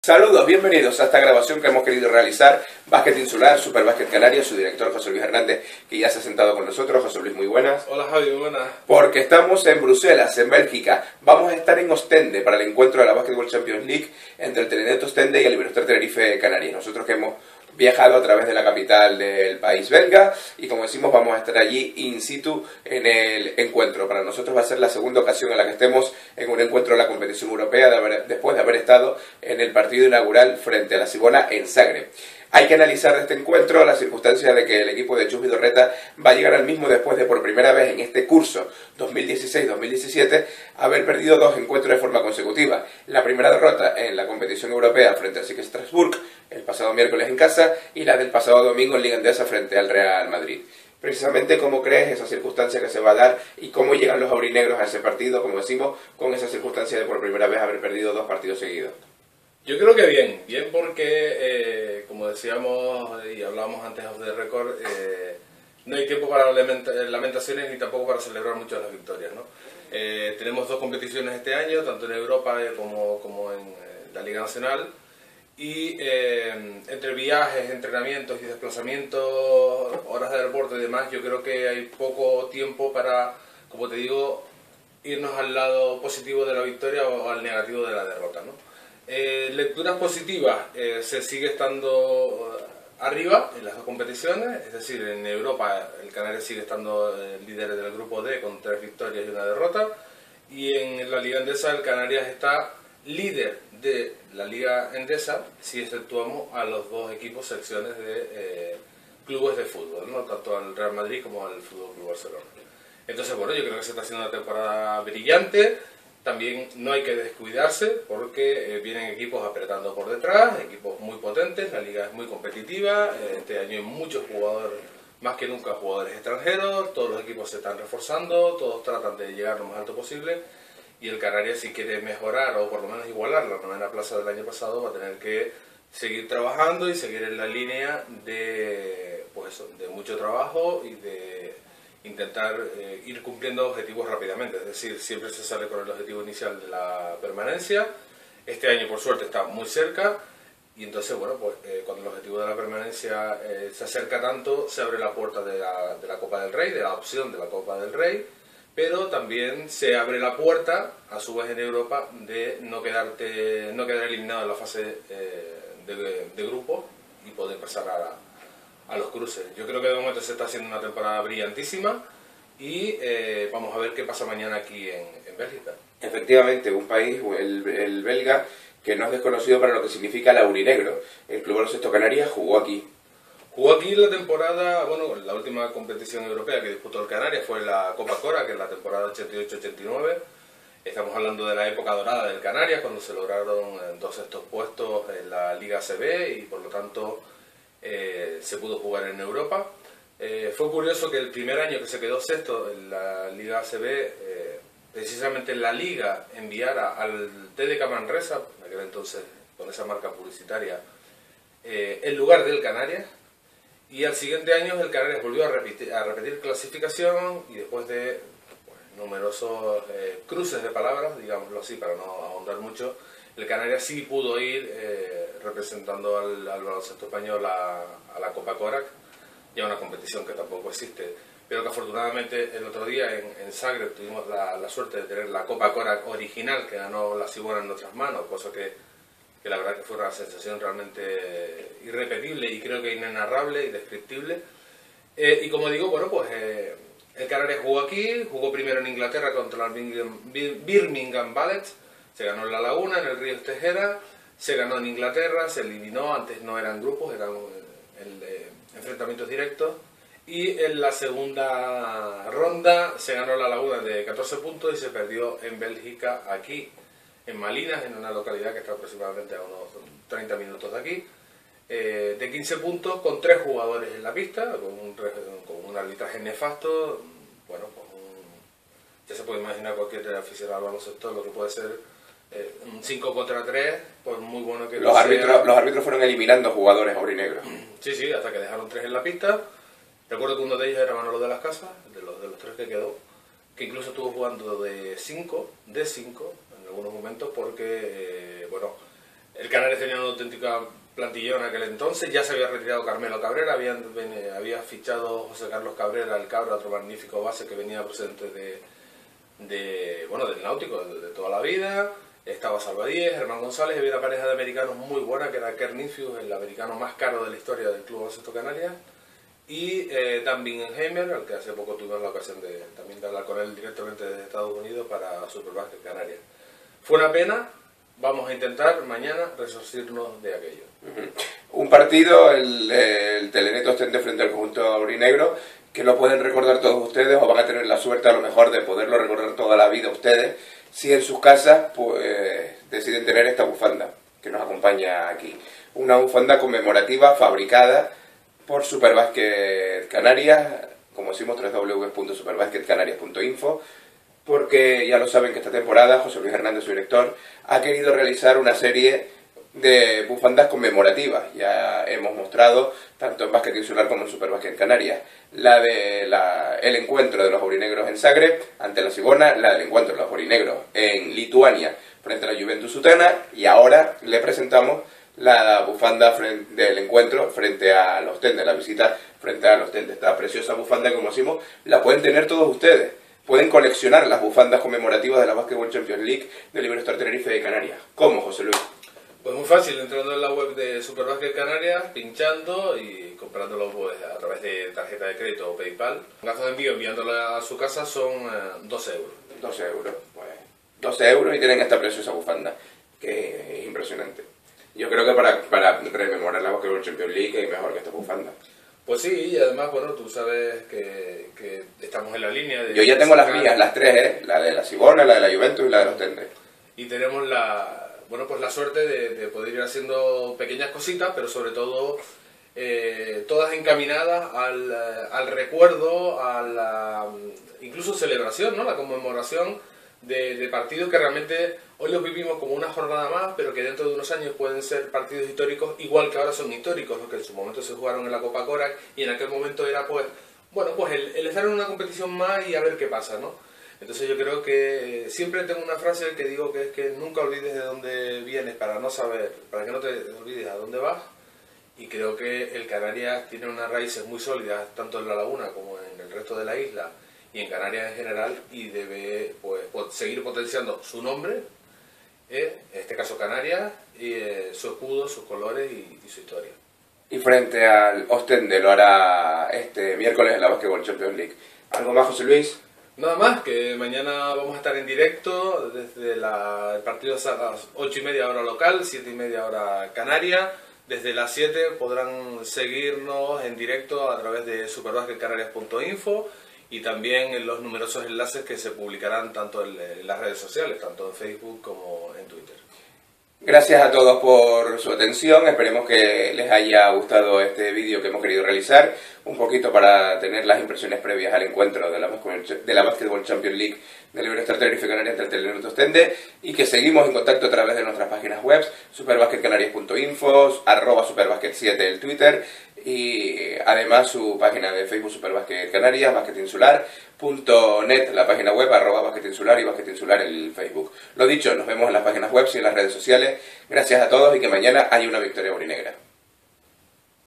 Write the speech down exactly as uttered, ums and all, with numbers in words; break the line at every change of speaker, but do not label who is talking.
Saludos, bienvenidos a esta grabación que hemos querido realizar. Básquet Insular, Superbásquet Canaria, su director José Luis Hernández, que ya se ha sentado con nosotros. José Luis, muy buenas.
Hola Javi, muy buenas.
Porque estamos en Bruselas, en Bélgica. Vamos a estar en Ostende para el encuentro de la Basketball Champions League entre el Telenet Ostende y el Iberostar Tenerife Canarias. Nosotros que hemos viajado a través de la capital del país belga y, como decimos, vamos a estar allí in situ en el encuentro. Para nosotros va a ser la segunda ocasión en la que estemos en un encuentro de la competición europea de haber, después de haber estado en el partido inaugural frente a la Cibona en Zagreb. Hay que analizar de este encuentro la circunstancia de que el equipo de Chus Vidorreta va a llegar al mismo después de por primera vez en este curso dos mil dieciséis dos mil diecisiete haber perdido dos encuentros de forma consecutiva. La primera derrota en la competición europea frente al S I C Strasbourg el pasado miércoles en casa y la del pasado domingo en Liga Endesa frente al Real Madrid. Precisamente, ¿cómo crees esa circunstancia que se va a dar y cómo llegan los aurinegros a ese partido, como decimos, con esa circunstancia de por primera vez haber perdido dos partidos seguidos?
Yo creo que bien, bien porque, eh, como decíamos y hablábamos antes de récord, eh, no hay tiempo para lamentaciones ni tampoco para celebrar mucho las victorias, ¿no? Eh, tenemos dos competiciones este año, tanto en Europa como, como en eh, la Liga Nacional, y eh, entre viajes, entrenamientos y desplazamientos, horas de aeropuerto y demás, yo creo que hay poco tiempo para, como te digo, irnos al lado positivo de la victoria o al negativo de la derrota, ¿no? Eh, lecturas positivas, eh, se sigue estando arriba en las dos competiciones, es decir, en Europa el Canarias sigue estando eh, líder del grupo D con tres victorias y una derrota, y en la Liga Endesa el Canarias está líder de la Liga Endesa si exceptuamos a los dos equipos secciones de eh, clubes de fútbol, ¿no? Tanto al Real Madrid como al Fútbol Club Barcelona. Entonces, bueno, yo creo que se está haciendo una temporada brillante. También no hay que descuidarse porque eh, vienen equipos apretando por detrás, equipos muy potentes, la liga es muy competitiva, eh, este año hay muchos jugadores, más que nunca jugadores extranjeros, todos los equipos se están reforzando, todos tratan de llegar lo más alto posible y el Canarias, si quiere mejorar o por lo menos igualar la novena plaza del año pasado, va a tener que seguir trabajando y seguir en la línea de, pues eso, de mucho trabajo y de intentar eh, ir cumpliendo objetivos rápidamente, es decir, siempre se sale con el objetivo inicial de la permanencia. Este año, por suerte, está muy cerca y entonces, bueno, pues eh, cuando el objetivo de la permanencia eh, se acerca tanto, se abre la puerta de la, de la Copa del Rey, de la opción de la Copa del Rey, pero también se abre la puerta, a su vez en Europa, de no quedarte, no quedar eliminado en la fase eh, de, de grupo y poder pasar a la a los cruces. Yo creo que de momento se está haciendo una temporada brillantísima y eh, vamos a ver qué pasa mañana aquí en, en Bélgica.
Efectivamente, un país, el, el belga, que no es desconocido para lo que significa el aurinegro. El Club Baloncesto Canarias jugó aquí.
Jugó aquí la temporada, bueno, la última competición europea que disputó el Canarias fue la Copa Cora, que es la temporada ochenta y ocho ochenta y nueve. Estamos hablando de la época dorada del Canarias, cuando se lograron dos estos puestos en la Liga A C B y por lo tanto Eh, se pudo jugar en Europa. Eh, fue curioso que el primer año que se quedó sexto en la Liga A C B, eh, precisamente la Liga enviara al T D K Manresa, en aquel entonces con esa marca publicitaria, eh, en lugar del Canarias, y al siguiente año el Canarias volvió a repetir, a repetir clasificación y después de pues, numerosos eh, cruces de palabras, digámoslo así para no ahondar mucho, el Canarias sí pudo ir eh, representando al, al baloncesto español a, a la Copa Korak, ya una competición que tampoco existe, pero que afortunadamente el otro día en, en Zagreb tuvimos la, la suerte de tener la Copa Korak original que ganó la Cibona en nuestras manos, cosa que, que la verdad que fue una sensación realmente irrepetible y creo que inenarrable y descriptible. Eh, y como digo, bueno, pues eh, el Canarias jugó aquí, jugó primero en Inglaterra contra el Birmingham, Birmingham Ballet. Se ganó en La Laguna, en el Río Tejera, se ganó en Inglaterra, se eliminó, antes no eran grupos, eran el, eh, enfrentamientos directos, y en la segunda ronda se ganó La Laguna de catorce puntos y se perdió en Bélgica, aquí, en Malinas, en una localidad que está aproximadamente a unos treinta minutos de aquí, eh, de quince puntos, con tres jugadores en la pista, con un, con un arbitraje nefasto, bueno, pues un, ya se puede imaginar cualquier aficionado al baloncesto lo que puede ser Eh, un cinco contra tres, pues muy bueno que
los
no
árbitros
sea...
Los árbitros fueron eliminando jugadores aurinegros.
Sí, sí, hasta que dejaron tres en la pista. Recuerdo que uno de ellos era Manolo de las Casas, de los, de los tres que quedó, que incluso estuvo jugando de cinco, de cinco en algunos momentos, porque, eh, bueno, El Canarias tenía una auténtica plantilla en aquel entonces, ya se había retirado Carmelo Cabrera, habían, había fichado José Carlos Cabrera, el Cabra, otro magnífico base que venía procedente de, de bueno, del Náutico, de, de toda la vida. Estaba Salvadíez, Germán González, y había una pareja de americanos muy buena que era Kerr Niffius, el americano más caro de la historia del Club Baloncesto Canarias, y eh, Dan Bingenheimer, al que hace poco tuvimos la ocasión de también de hablar con él directamente desde Estados Unidos para Superbásquet Canarias. Fue una pena, vamos a intentar mañana resarcirnos de aquello.
Uh-huh. Un partido, el, el Telenet Ostende frente al conjunto aurinegro, que lo pueden recordar todos ustedes, o van a tener la suerte a lo mejor de poderlo recordar toda la vida ustedes, si en sus casas pues, deciden tener esta bufanda que nos acompaña aquí. Una bufanda conmemorativa fabricada por Superbásquet Canarias, como decimos, doble u doble u doble u punto superbásquet canarias punto info, porque ya lo saben que esta temporada José Luis Hernández, su director, ha querido realizar una serie de bufandas conmemorativas. Ya hemos mostrado, tanto en Básquet Insular como en Superbásquet Canarias, la de la, el encuentro de los aurinegros en Zagreb ante la Cibona, la del encuentro de los aurinegros en Lituania frente a la Juventus Utena, y ahora le presentamos la bufanda frente, del encuentro frente a los Ostende, la visita frente a los Ostende. Esta preciosa bufanda, como decimos, la pueden tener todos ustedes. Pueden coleccionar las bufandas conmemorativas de la Basketball Champions League del Iberostar Tenerife de Canarias. ¿Cómo, José Luis?
Pues muy fácil, entrando en la web de Superbásquet Canarias, pinchando y comprándolo pues, a través de tarjeta de crédito o PayPal. Un gasto de envío enviándolo a su casa son eh, doce euros.
doce euros, pues doce euros y tienen esta preciosa bufanda, que es impresionante. Yo creo que para, para rememorar la Basketball Champions League es mejor que esta bufanda.
Pues sí, y además, bueno, tú sabes que, que estamos en la línea de...
Yo ya tengo las mías, las tres, ¿eh? La de la Cibona, la de la Juventus y la de los Ostende.
Y tenemos la... Bueno, pues la suerte de, de poder ir haciendo pequeñas cositas, pero sobre todo eh, todas encaminadas al, al recuerdo, a la incluso celebración, ¿no? La conmemoración de, de partidos que realmente hoy los vivimos como una jornada más, pero que dentro de unos años pueden ser partidos históricos, igual que ahora son históricos, los que en su momento se jugaron en la Copa Korak, y en aquel momento era pues, bueno, pues el, el estar en una competición más y a ver qué pasa, ¿no? Entonces yo creo que siempre tengo una frase que digo que es que nunca olvides de dónde vienes para no saber, para que no te olvides a dónde vas, y creo que el Canarias tiene unas raíces muy sólidas tanto en La Laguna como en el resto de la isla y en Canarias en general, y debe pues, seguir potenciando su nombre, eh, en este caso Canarias, y eh, su escudo, sus colores y, y su historia.
Y frente al Ostende lo hará este miércoles en la Basketball Champions League. ¿Algo más, José Luis?
Nada más, que mañana vamos a estar en directo desde la, el partido a las ocho y media hora local, siete y media hora canaria. Desde las siete podrán seguirnos en directo a través de superbásquet canarias punto info y también en los numerosos enlaces que se publicarán tanto en, en las redes sociales, tanto en Facebook como en Twitter.
Gracias a todos por su atención, esperemos que les haya gustado este vídeo que hemos querido realizar, un poquito para tener las impresiones previas al encuentro de la, de la Basketball Champions League del Iberostar Tenerife Canarias ante el Telenet Ostende, y que seguimos en contacto a través de nuestras páginas web, superbásquet canarias punto info, arroba superbásquet siete el Twitter, y además su página de Facebook Superbásquet Canarias, Básquet Insular punto net, la página web, arroba Básquet Insular y Básquet Insular el Facebook. Lo dicho, nos vemos en las páginas web y en las redes sociales. Gracias a todos y que mañana haya una victoria aurinegra.